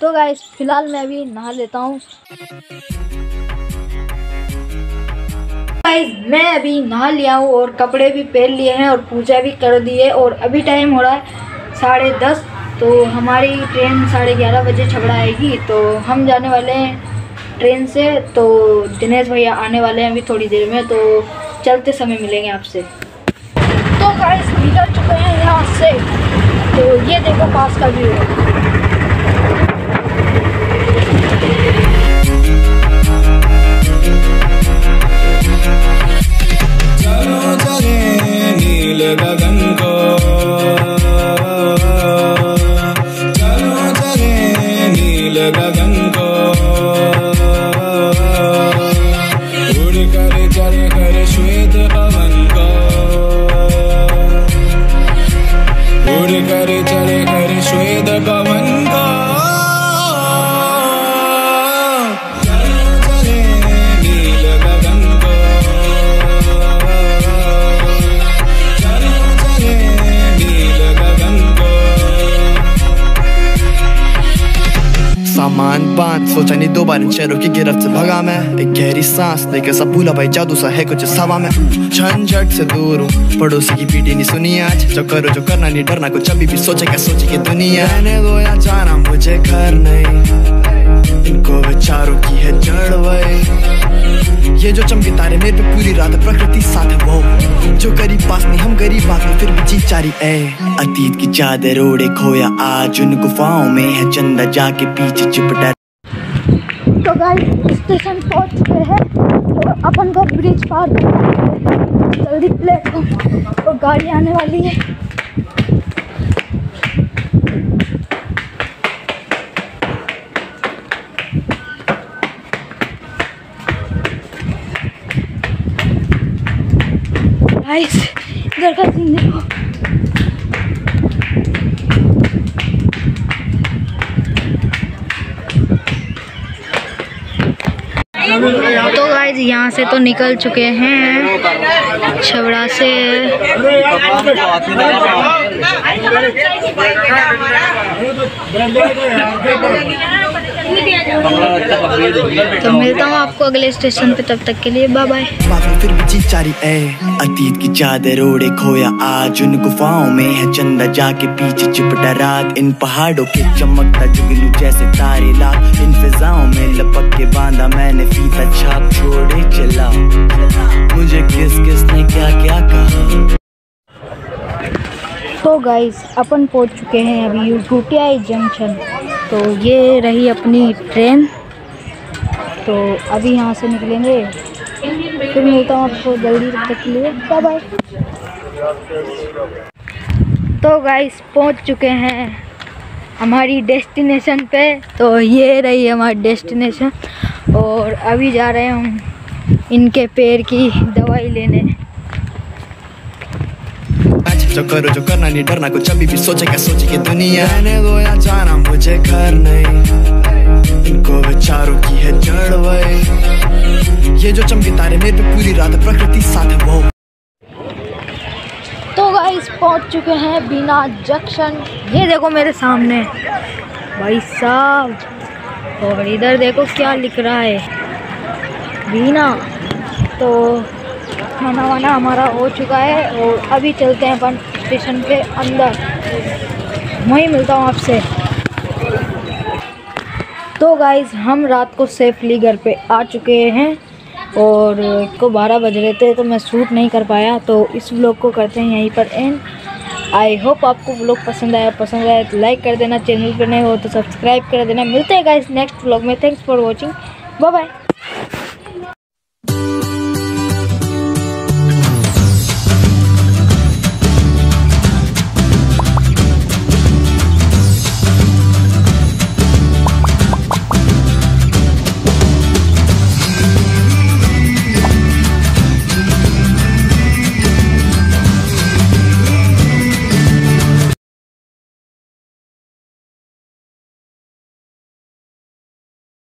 तो गाइस फिलहाल मैं अभी नहा लेता हूँ। गाइस मैं अभी नहा लिया हूँ और कपड़े भी पहन लिए हैं और पूजा भी कर दी है और अभी टाइम हो रहा है 10:30। तो हमारी ट्रेन 11:30 बजे छबड़ा आएगी। तो हम जाने वाले हैं ट्रेन से। तो दिनेश भैया आने वाले हैं अभी थोड़ी देर में, तो चलते समय मिलेंगे आपसे। तो गाइस निकल चुके हैं यहाँ से। तो ये देखो पास का व्यू है। चलो चले नील गगन को, चलो चले नील गगन को, उड़ कर चल कर श्वेत पवन को, उड़ कर चल कर श्वेत पवन को, चलो चले नील गगन को, चलो चले नील गगन को। सामान बांध सोचा नहीं 2 बार इन शहरों की गिरफ्त से भगा मैं। एक गहरी सांस लेके सब भूला भाई जादू सा है कुछ इस हवा में। झंझट से दूर हूँ पड़ोसी की पीटी नहीं सुनी आज। जो करो जो करना नहीं डरना कुछ अभी भी सोचे क्या सोची की दुनिया। रहने दो या जाना मुझे घर नहीं, इनको विचारों की है जड़ वही। ये जो चमके तारे मेरे पे पूरी रात प्रकृति साथ है वो। जो गरीब पास नहीं हम गरीब बाकी फिर भी चीज चारी ए। अतीत की चादर ओढ़े खोया आज उन गुफाओं में है चंदा जाके पीछे चिपटा। तो गाइस स्टेशन पहुंच चुके हैं। तो अपन को ब्रिज पार जल्दी प्लेटफॉर्म और गाड़ी आने वाली है। गाइस इधर का सीन देखो। तो गाइस यहाँ से तो निकल चुके हैं छबड़ा से। तो मिलता हूँ आपको अगले स्टेशन पे, तब तक के लिए बाय बाय। बाकी फिर भी चीज चारी ए। अतीत की चादर ओढ़े खोया आज उन गुफाओं में है चंदा जाके पीछे चिपटा रात। इन पहाड़ों के चमकता जुगनू जैसे तारे लाख। इन फिजाओं में लपक के बांधा मैंने फीता छाप छोड़े चला। मुझे किस किस ने क्या क्या कहा। तो गाइस अपन पहुंच चुके हैं अभी यूटियाई जंक्शन। तो ये रही अपनी ट्रेन। तो अभी यहाँ से निकलेंगे, फिर मिलता हूँ आपको जल्दी, तब तक के लिए बाय बाय। तो गाइस पहुँच चुके हैं हमारी डेस्टिनेशन पे। तो ये रही हमारी डेस्टिनेशन और अभी जा रहे हैं हम इनके पैर की दवाई लेने। जो करो जो करना नहीं डरना कुछ अभी भी सोचे क्या सोची की दुनिया। रहने दो या जाना मुझे घर नहीं, इनको विचारों की है जड़ वही। ये जो चमके तारे मेरे पे पूरी रात प्रकृति साथ है वो। तो गाइस पहुंच चुके हैं बीना जंक्शन। ये देखो मेरे सामने भाई साहब, और इधर देखो क्या लिख रहा है बीना। तो खाना वाना हमारा हो चुका है और अभी चलते हैं अपन स्टेशन के अंदर, वहीं मिलता हूँ आपसे। तो गाइस हम रात को सेफली घर पे आ चुके हैं और को 12 बज रहे थे तो मैं शूट नहीं कर पाया। तो इस व्लॉग को करते हैं यहीं पर एंड। आई होप आपको व्लॉग पसंद आया तो लाइक कर देना, चैनल पर नए हो तो सब्सक्राइब कर देना। मिलते हैं गाइस नेक्स्ट व्लॉग में। Thanks for watching, bye bye.